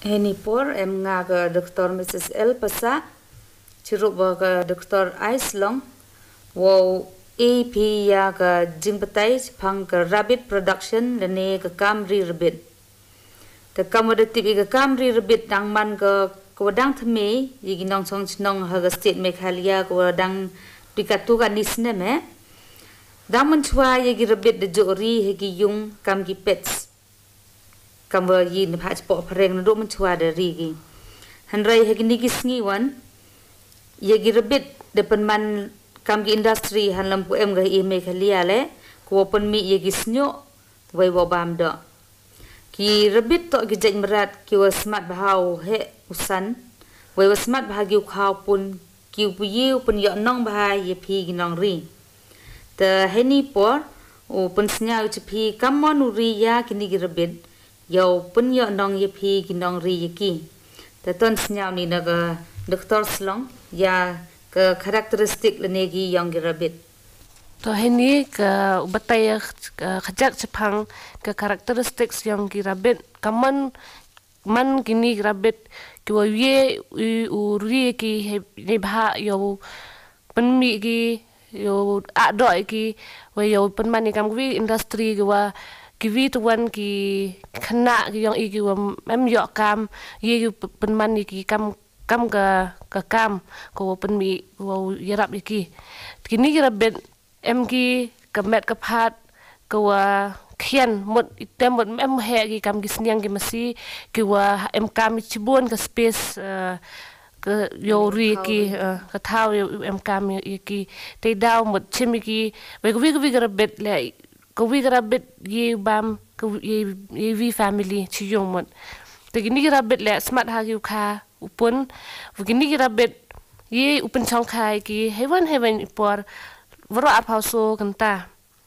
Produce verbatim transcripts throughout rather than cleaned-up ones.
Henipor em nga ke Doktor Missus El Pasa, cirup ke Doktor Aislong, wow A P ya ke jingpetai pang ke rabbit production lene ke kamri rabbit. Te kamodetip ke kamri rabbit dang man ke kewadang theme yigi nong song chnong ha ke state Meghalaya kewadang dikatu kan nisne me. Dang man chwa yigi rabbit de jori hegi yung kam ki pets. Kamwa yin patch po pareng na do man chwa de rigi. Hanrai hegi nigi sngiwan yigi rabbit de penman kam ki industry han lampu em ga i Meghalaya le ko pen mi yegi snyo wai wa bam do. Ki rabbit to ki jaj merat ki wa smart bahau he usan wai wa smart bahagi khau pun ki pu yi pun yo nong bahai ye phi gi nong ri. Te heni por o pun snya u chi kamon uri ya ki nigi rabbit yo pun yo nong ye phi gi nong ri ye ki. Te ton snya ni na ga Doktor Slong ya ke karakteristik lenegi yang girabit. To heni ke ubatay kajak Jepang ke karakteristik yang girabit kaman man kini girabit kiwa ye uri ki nebha yo penmi ki yo ado ki wa yo penman ni kam ki industri kiwa kiwi tuan ki kena ki yang iki wa mem yo kam ye penman ni ki kam kam ke ke kam ko penmi ko yerap iki kini girabit em ki kemet kepat ko khian mot item mot em he ki kam ki sniang ki masi ki wa em kam chibon ke space ke yori ki ke thau em kam iki te daw mot chimi ki we ko wi ko wi girabit le ko wi girabit ye bam ko ye wi family chi yong mot te kini girabit le smart ha ki kha upun begini girabit ye upun chong khai ki heaven heaven por vro apauso kanta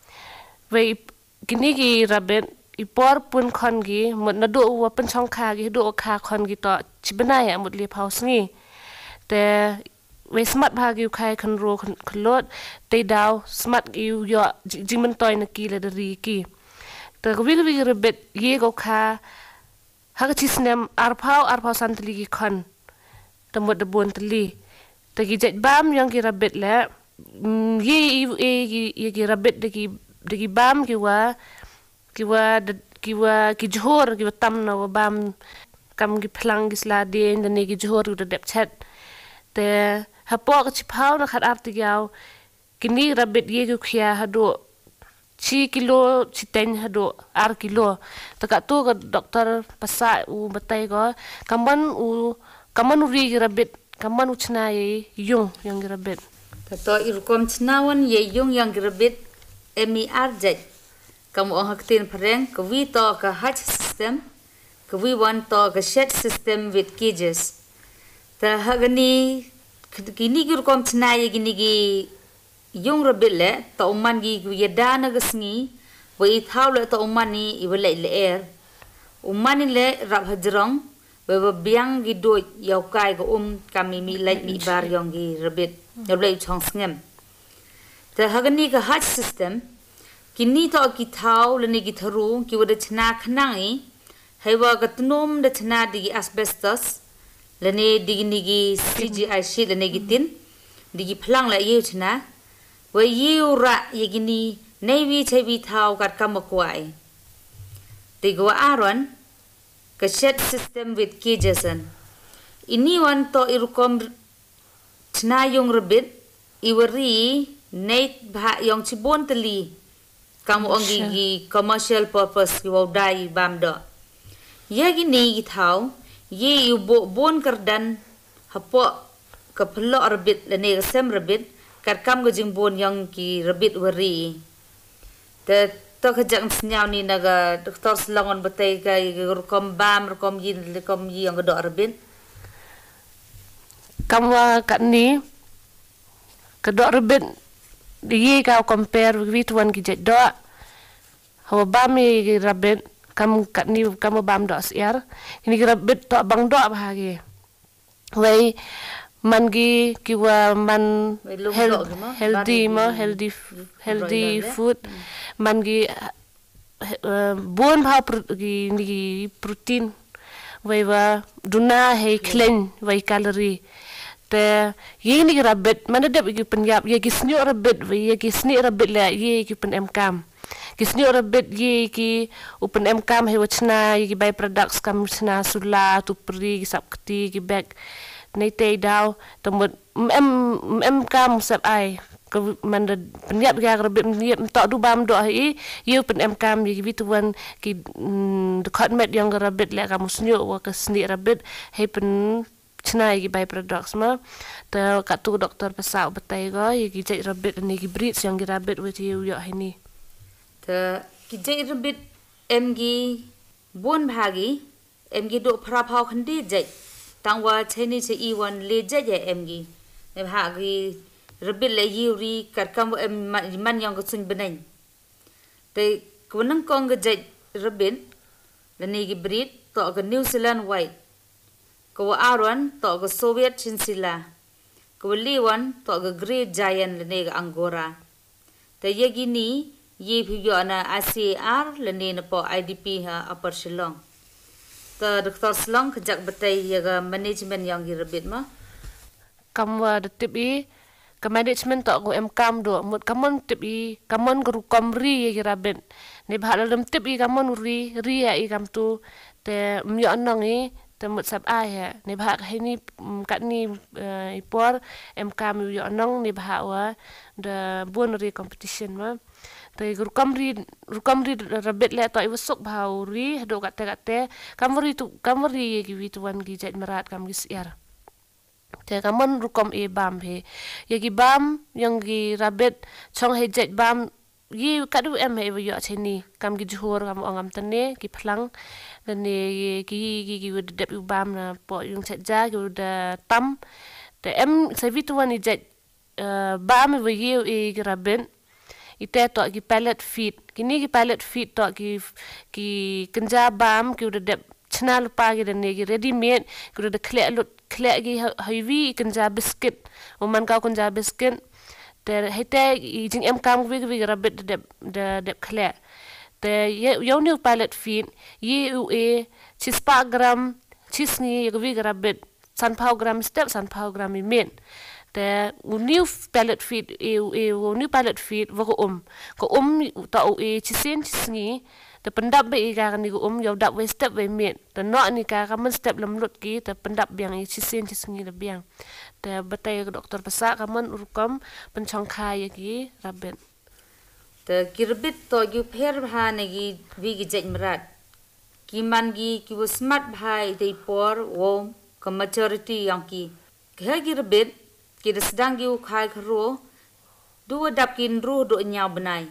we kini girabit ipor pun khon gi mot na do wa pen chong kha gi do kha khon gi to chibna ya mot le paus ngi te we smart bha gi khai khon ro khlot te daw smart gi yo jingmen toy na ki le ri ki te ko wi wi girabit ye go kha hak chisnem arpau arpau santli ki khon temut debon teli tegi jet bam yang ki rabit le ye e ye ki rabit de ki de ki bam ki wa ki wa ki wa ki johor ki tam na bam kam ki plang ki slade de ne ki johor de dep chat te hapo ka chipau na khat arti yaw kini rabit ye ki khia hado chi kilo chiten hado ar kilo taka tu ka doktor pasa u batai ko kaman u kaman uri girabit kaman u chna ye yung yang girabit Tato irkom chnawan ye yung yang girabit emi arjat kamu ang haktin pareng kawi to ka hatch system kawi wan to ka shed system with cages ta hagani kini irkom chna ye gini gi yung rabit le ta umman gi ye dana gasngi wa i thau le ta umman ni i wale le er umman ni le rab hajrong wa wa biang gi do yaw kai go um kami mi lai mi bar yong gi rabit yaw le chong sngem ta hagani ka hatch system kini to ki thau le ni gi tharu ki wa de chna khnai hewa ka tnom de chna di asbestos le ne di ni gi C G I sheet le ne gi tin di gi phlang la ye chna we you ra yegini navy chebi thau kat kamakwai te go aron ka shed system with cages an ini wan to irukom chna yung rabit iwari net bha yong chibon teli kamu ongi gi commercial purpose ki wodai bamdo yegini gi thau ye yu bo bon kardan hapo ka phlo rabit le ne sem rabit kat kam go jingbon yang ki rabit wari te to khajak snyau ni naga Doktor Slongon batai ka rukom bam rukom yin rukom yi yang do rabit kamwa kat ni ke do rabit di ka compare with one ki jet do hawa bam ni rabit kam kat ni kam bam do siar ini rabit to bang do bahagi wei mangi kiwa man healthy ma healthy healthy food mangi bon bha gi protein wai wa duna hei klen wai kalori te ye ni rabbit mana dep gi penyap ye gi snyo rabbit wai ye gi sni rabbit la ye gi pen emkam gi snyo rabbit ye gi open emkam hei wachna ye gi by products kam chna sula tu pri gi sapkti gi bag nei te daw temut em em kam sap ai man penyap ga rabbit niap tok du bam do hi ye pen emkam ye gi tuan ki dekat met yang rabbit la kamu snyo wa ke sni rabbit hei pen chna gi by products ma te kat tu doktor pasau betai go ye gi jai rabbit ni gi breed yang gi rabbit we ti yo ni te ki jai rabbit em gi bon bhagi em gi do phra phau khandi jai tangwa cheni che i wan le jai ye em gi ne bhagi rabbit le yuri kat kam em man yang ko sun benai te kunang kong ge jai rabbit le ni gi breed to ga New Zealand white ko aron to ga Soviet chinsila ko liwan to ga Great Giant le ne ga Angora te ye gi ni ye phi yo na I C A R le ne na po I D P ha Upper Shillong te Doctor Slong khajak batai ye ga management yang gi rabbit ma kamwa de tipi ke management tok go em kam do mut kamon tipi kamon guru komri ye rabbit ne bhal dam tipi kamon ri ri ya i kam tu te myo anong i te mut sap ai ha ne bha he ni kat ni ipor em kam yo anong ne bha wa de bon ri competition ma te guru komri guru komri rabbit le to i wasuk bha ri do kat te kat te kamri tu kamri ye gi wituan gi jat merat kam gi siar te kamon rukom e bam he ye gi bam yang gi rabbit chong he jet bam yi kadu em he yo cheni kam gi jhor kam ongam tane ki phlang dan ne gi gi gi wud dep bam na po yung chet ja gi wud tam te em se vituan i jet bam we ye e gi rabbit ite to gi pallet feed kini gi pallet feed to gi gi kenja bam gi wud dep chna lupa gi dan ne gi ready made gi wud kle lut kle gi heavy kenja biscuit o man ka kenja biscuit te hete jing em kam gi gi rabbit de de de kle te yo new pallet feed ye u e chispa gram chisni gi rabbit sunflower gram step sunflower gram mi men te u new pallet feed e e u new pallet feed wo ko um ko um ta u e chisen chisni te pendap be ga ni ko um yo dap we step we men te no ni ka ka men step lam lut ki te pendap biang i chisen chisni le biang te batai doktor pasa ka men urkom penchong khai gi rabbit te kirbit to gi pher bha ne gi wi gi jai mrat ki man gi ki wo smart bhai dei por wo ka majority yang ki ge gi rabbit ki sedang gi khai khro du dap kin ru do nyau benai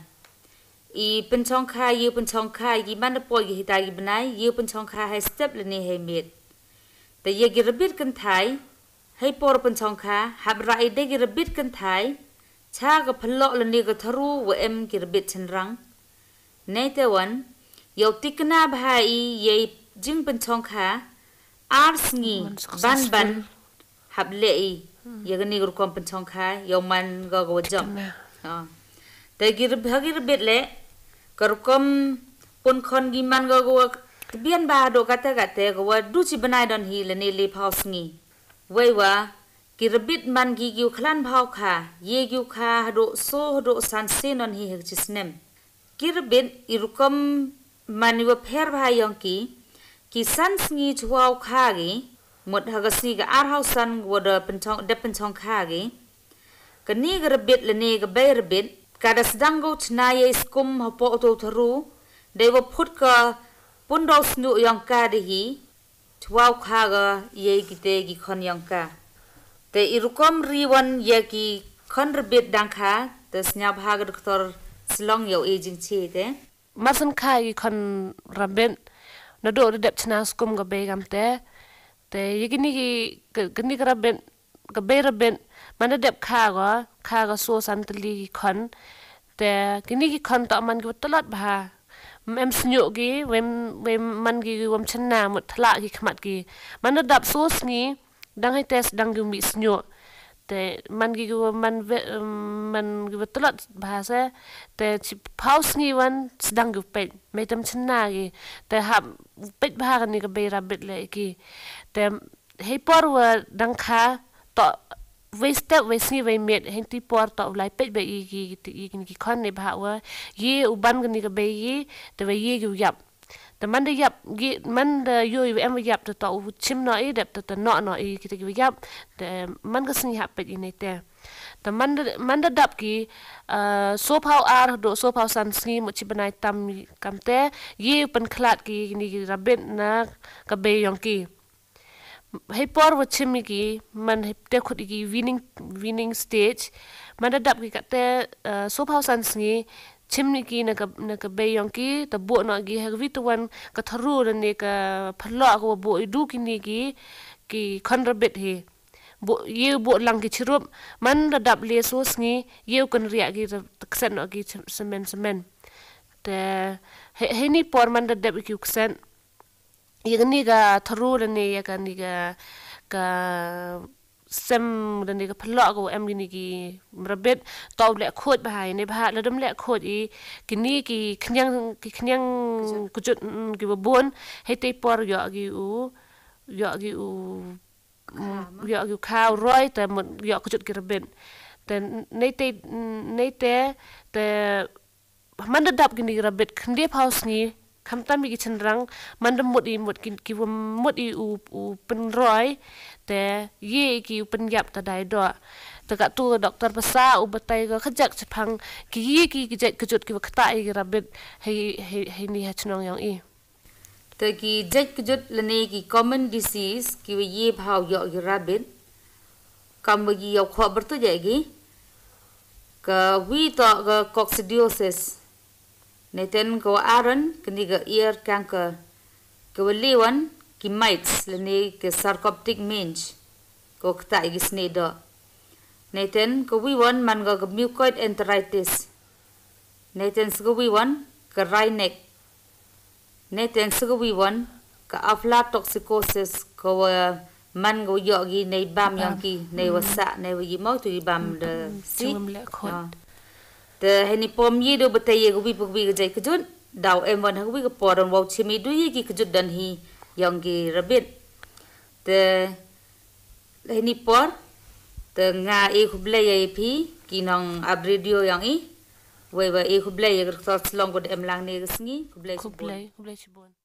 i penchong khai ye penchong khai gi man po gi hita gi benai ye penchong khai hai step le ne hai met te ye gi rabbit kan thai hai por penchong kha hab rai de gi rabbit kan thai cha ga phlo le ne ga tharu wa em gi rabbit chen rang nei te wan yo tikna bhai ye jing penchong kha ar sngi ban ban hab le i ye ga ni gur kom penchong kha yo man ga go jom ha te gi rabbit gi rabbit le kar kom pun khon gi man ga go bian ba do ka te ka te go wa du chi banai don hi le ne le phau sngi wei wa ki rabbit man gi gi khlan phau kha ye gi kha do so do san se non hi he chisnem ki rabbit i rukom mani wa pher bha yong ki ki san sngi chwau kha gi mot ha ga si ga ar hau san wo de penchong de penchong kha gi ka ni ga rabbit le ne ga bay rabbit ka da sedang go chna ye skum ha po to tharu de wa phut ka pun do snu yong ka de hi chwau kha ga ye gi te gi khon yong ka te irukom riwan ye gi khon rabbit dang kha te snya bha ga doktor Slong yo e jing chi te masan khai khon rabbit na do de dep chna skum ga be gam te te yigini gi gni ga rabbit ga be rabbit man dep kha ga kha ga so san tli gi khon te kini gi khon ta man gi talat bha em snyo gi wem wem man gi wam chna mut thla gi khmat gi man dap so sngi dang hai test dang gi mi snyo te man gi gua man man gua telot bahasa te paus ni wan sedang gu pet metam cena gi te hap pet bahar ni ke be rabbit le ki te hei por wa dang kha to we step we si we met hen ti por to lai pet be i gi i gi kon ne ba wa ye u ban ni ke be yi te we ye gu yap te man de yap gi man de yo i em yap te to chim no i de te no no i ki te gi yap te man ga sin yap pet i ne te te man de man de dap ki so pau ar do so pau san sni mo chi banai tam kam te ye pen khlat ki ni rabbit na ka be yong ki hei por wa chimi ki man hei te khut ki winning winning stage man da dap ki ka te so phau san sngi chimni ki na ka na ka be yong ki ta bo no gi ha wi to wan ka tharu ne ka phalo ko bo i du ki ni ki ki konrabit he bo ye bo lang ki chirup man da dap le so sngi ye kan ria gi ksen no gi semen semen te hei ni por man da dap ki ksen yang ni ga tharu ni ya kan ni ga ka sem ni ga phlo ko em ni ki mrabet taw le khot ba ni ba la dam le khot i ki ni ki khnyang ki khnyang ku jut ki bon he te por yo gi u yo gi u yo gi khaw roi te yo ku jut ki rabet te nei te nei te te man da dap ki ni rabet khndi house ni kam tam gi chenrang man da mut i mut ki ki mut i u u pen roi te ye ki pen yap ta dai do ta ka tu doktor pasa u batai ga khajak chphang ki ye ki ki jet kujut ki khata i rabbit hei hei hei ni ha chnong yang i te ki jet kujut lene ki common disease ki ye bhau yo gi rabbit kam gi yo kho ber tu je gi ka wi to ga coccidiosis neten ko aron kini ga ear cancer ko liwan ki mites lene ke sarcoptic mange ko kta gi snedo neten ko wi wan man ga mucoid enteritis neten ko wi wan ka rhineck neten ko wi wan ka aflatoxicosis ko man go yo gi nei bam yang ki nei wasa nei wi mo tu bam de si te heni pom ye do batai go bi bi ga jai kujun daw em wan ha bi ga poron wau chimi du ye ki kujut dan hi yang gi rabbit te heni por te nga e khuble ye phi ki nong abridio yang i we we e khuble ye ga slong go em lang ne ga sngi khuble khuble khuble chibon